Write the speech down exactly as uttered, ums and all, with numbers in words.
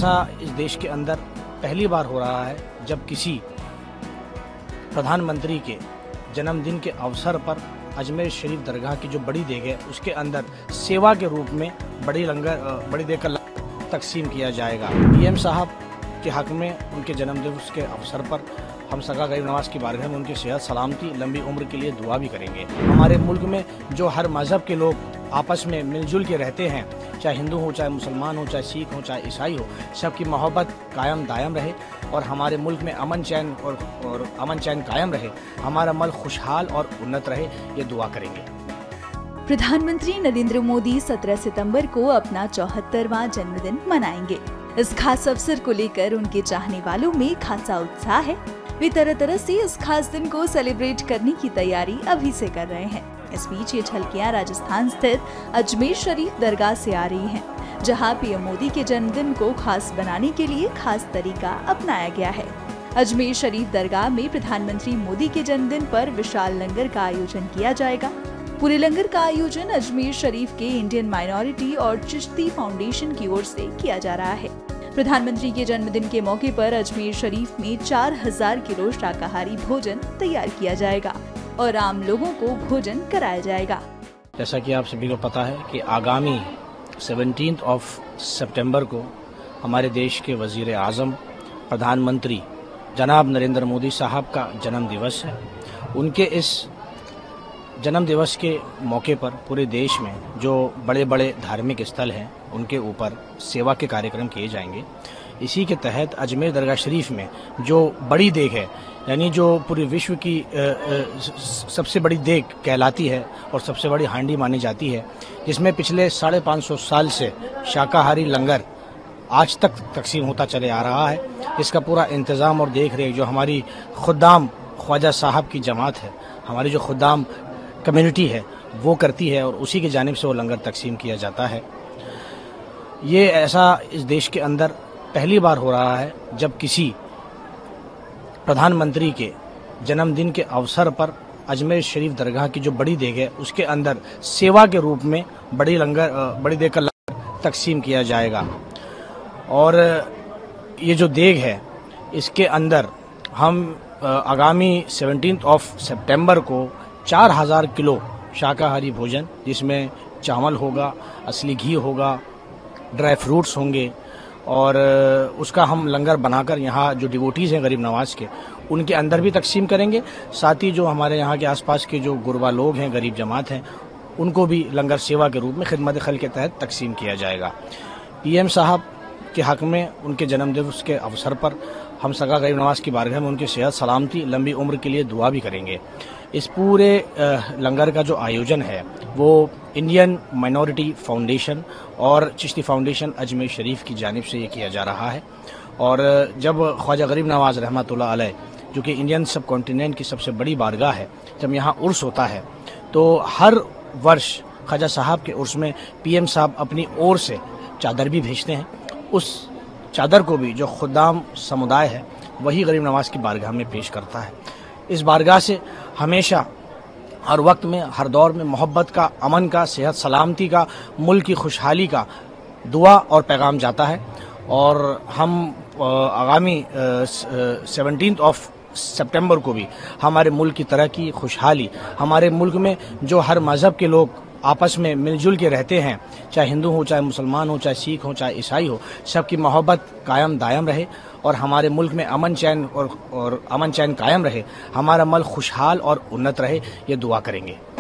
ऐसा इस देश के अंदर पहली बार हो रहा है जब किसी प्रधानमंत्री के जन्मदिन के अवसर पर अजमेर शरीफ दरगाह की जो बड़ी देग है उसके अंदर सेवा के रूप में बड़ी लंगर बड़ी देग का लंगर तकसीम किया जाएगा। पीएम साहब के हक में उनके जन्मदिन के अवसर पर हम सगा गरीब नवाज की बारगाह में उनकी सेहत सलामती लंबी उम्र के लिए दुआ भी करेंगे। हमारे मुल्क में जो हर मज़हब के लोग आपस में मिलजुल के रहते हैं, चाहे हिंदू हो, चाहे मुसलमान हो, चाहे सिख हो, चाहे ईसाई हो, सबकी मोहब्बत कायम दायम रहे और हमारे मुल्क में अमन चैन और, और अमन चैन कायम रहे, हमारा मुल्क खुशहाल और उन्नत रहे, ये दुआ करेंगे। प्रधानमंत्री नरेंद्र मोदी सत्रह सितंबर को अपना चौहत्तरवां जन्मदिन मनाएंगे। इस खास अवसर को लेकर उनके चाहने वालों में खासा उत्साह है। वे तरह तरह से इस खास दिन को सेलिब्रेट करने की तैयारी अभी से कर रहे हैं। इस बीच ये झलकियां राजस्थान स्थित अजमेर शरीफ दरगाह से आ रही हैं, जहां पीएम मोदी के जन्मदिन को खास बनाने के लिए खास तरीका अपनाया गया है। अजमेर शरीफ दरगाह में प्रधानमंत्री मोदी के जन्मदिन पर विशाल लंगर का आयोजन किया जाएगा। पूरे लंगर का आयोजन अजमेर शरीफ के इंडियन माइनॉरिटी और चिश्ती फाउंडेशन की ओर से किया जा रहा है। प्रधानमंत्री के जन्मदिन के मौके पर अजमेर शरीफ में चार हजार किलो शाकाहारी भोजन तैयार किया जाएगा और आम लोगों को भोजन कराया जाएगा। जैसा कि आप सभी को पता है कि आगामी सत्रह ऑफ सितंबर को हमारे देश के वजीर आजम प्रधानमंत्री जनाब नरेंद्र मोदी साहब का जन्म दिवस है। उनके इस जन्म दिवस के मौके पर पूरे देश में जो बड़े बड़े धार्मिक स्थल हैं उनके ऊपर सेवा के कार्यक्रम किए जाएंगे। इसी के तहत अजमेर दरगाह शरीफ में जो बड़ी देग है, यानी जो पूरे विश्व की आ, आ, सबसे बड़ी देग कहलाती है और सबसे बड़ी हांडी मानी जाती है, जिसमें पिछले साढ़े पाँच सौ साल से शाकाहारी लंगर आज तक तकसीम होता चले आ रहा है। इसका पूरा इंतज़ाम और देख रेख जो हमारी खुदाम ख्वाजा साहब की जमात है, हमारी जो खुदाम कम्युनिटी है वो करती है और उसी की जानिब से वो लंगर तकसीम किया जाता है। ये ऐसा इस देश के अंदर पहली बार हो रहा है जब किसी प्रधानमंत्री के जन्मदिन के अवसर पर अजमेर शरीफ दरगाह की जो बड़ी देग है उसके अंदर सेवा के रूप में बड़ी लंगर बड़ी देग का लंगर तकसीम किया जाएगा। और ये जो देग है इसके अंदर हम आगामी सत्रह ऑफ सितंबर को चार हजार किलो शाकाहारी भोजन, जिसमें चावल होगा, असली घी होगा, ड्राई फ्रूट्स होंगे और उसका हम लंगर बनाकर यहाँ जो डिवोटीज़ हैं गरीब नवाज के उनके अंदर भी तकसीम करेंगे। साथ ही जो हमारे यहाँ के आसपास के जो गुरबा लोग हैं, गरीब जमात हैं, उनको भी लंगर सेवा के रूप में खिदमत खल के तहत तकसीम किया जाएगा। पीएम साहब के हक में उनके जन्मदिन के अवसर पर हम सगा गरीब नवाज की बारगाह में उनकी सेहत सलामती लंबी उम्र के लिए दुआ भी करेंगे। इस पूरे लंगर का जो आयोजन है वो इंडियन माइनॉरिटी फाउंडेशन और चिश्ती फाउंडेशन अजमेर शरीफ की जानिब से ये किया जा रहा है। और जब ख्वाजा गरीब नवाज रहमतुल्लाह अलैह, जो कि इंडियन सब कॉन्टिनेंट की सबसे बड़ी बारगाह है, जब यहाँ उर्स होता है तो हर वर्ष ख्वाजा साहब के उर्स में पीएम साहब अपनी ओर से चादर भी भेजते हैं। उस चादर को भी जो खुदाम समुदाय है वही गरीब नवाज की बारगाह में पेश करता है। इस बारगाह से हमेशा हर वक्त में, हर दौर में मोहब्बत का, अमन का, सेहत सलामती का, मुल्क की खुशहाली का दुआ और पैगाम जाता है। और हम आगामी सत्रह ऑफ सितंबर को भी हमारे मुल्क की तरक्की, खुशहाली, हमारे मुल्क में जो हर मज़हब के लोग आपस में मिलजुल के रहते हैं, चाहे हिंदू हो, चाहे मुसलमान हो, चाहे सिख हो, चाहे ईसाई हो, सबकी मोहब्बत कायम दायम रहे और हमारे मुल्क में अमन चैन और, और अमन चैन कायम रहे, हमारा मुल्क खुशहाल और उन्नत रहे, ये दुआ करेंगे।